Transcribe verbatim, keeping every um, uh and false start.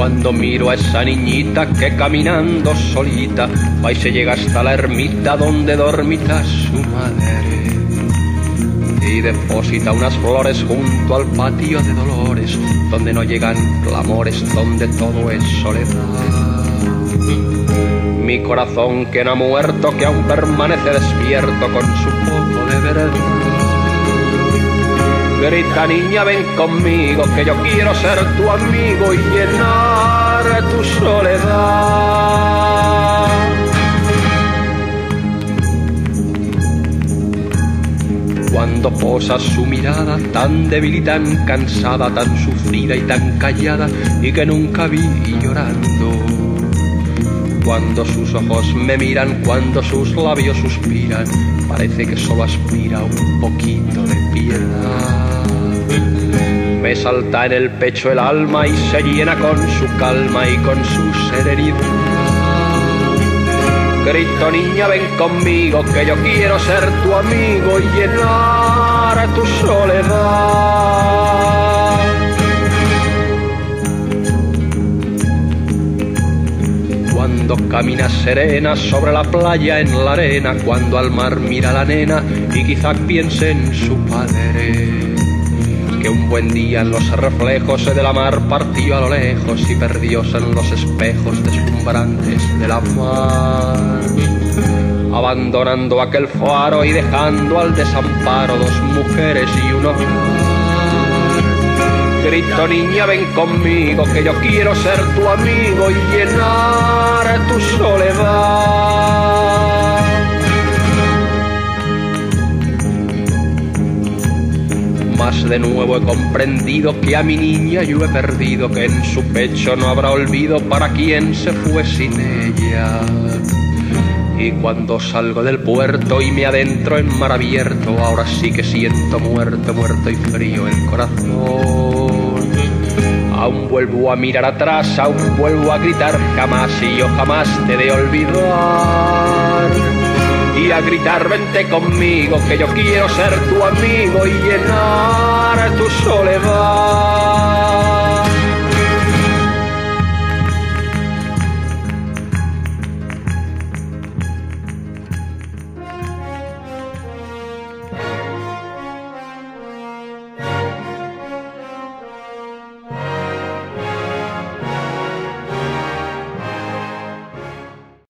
Cuando miro a esa niñita que caminando solita va y se llega hasta la ermita donde dormita su madre y deposita unas flores junto al patio de dolores, donde no llegan clamores, donde todo es soledad. Mi corazón que no ha muerto, que aún permanece despierto con su poco de verdad, grita: niña, ven conmigo, que yo quiero ser tu amigo y llenar tu soledad. Cuando posa su mirada tan débil y tan cansada, tan sufrida y tan callada, y que nunca vi llorando. Cuando sus ojos me miran, cuando sus labios suspiran, parece que solo aspira un poquito de piedad. Me salta en el pecho el alma y se llena con su calma y con su serenidad. Grito: niña, ven conmigo, que yo quiero ser tu amigo y llenar tu soledad. Cuando camina serena sobre la playa en la arena, cuando al mar mira la nena y quizá piense en su padre, que un buen día en los reflejos de la mar partió a lo lejos y perdióse en los espejos deslumbrantes de la mar, abandonando aquel faro y dejando al desamparo dos mujeres y un hogar. Grito: niña, ven conmigo, que yo quiero ser tu amigo y llenar tu soledad. Mas de nuevo he comprendido que a mi niña yo he perdido, que en su pecho no habrá olvido para quien se fue sin ella. Y cuando salgo del puerto y me adentro en mar abierto, ahora sí que siento muerto, muerto y frío el corazón. Aún vuelvo a mirar atrás, aún vuelvo a gritar jamás, y yo jamás te de olvidar. Y a gritar: vente conmigo, que yo quiero ser tu amigo y llenar tu soledad.